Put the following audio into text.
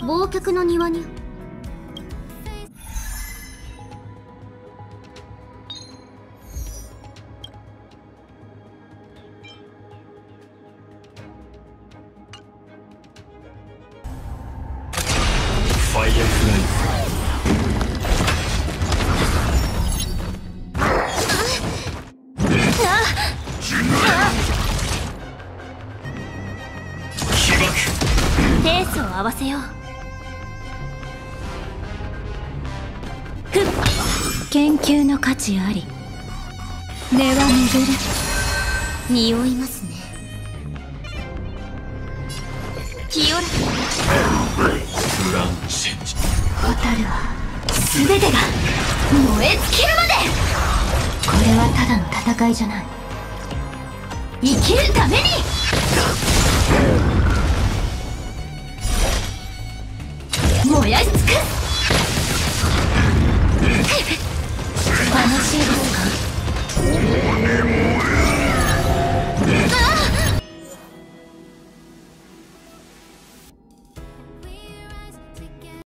忘却の庭に。 ファイアフライペースを合わせよう。研究の価値あり。根は巡る。匂いますね。清らかフランチェンジ。 蛍は全てが燃え尽きるまで。これはただの戦いじゃない。生きるために。燃やし